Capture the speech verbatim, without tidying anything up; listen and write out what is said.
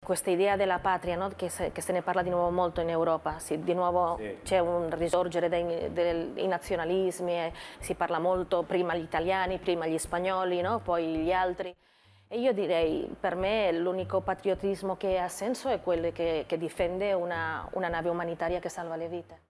Questa idea della patria, no? che, se, che se ne parla di nuovo molto in Europa, sì, di nuovo sì. C'è un risorgere dei, dei nazionalismi, e si parla molto prima gli italiani, prima gli spagnoli, no? Poi gli altri. E io direi, per me l'unico patriottismo che ha senso è quello che, che difende una, una nave umanitaria che salva le vite.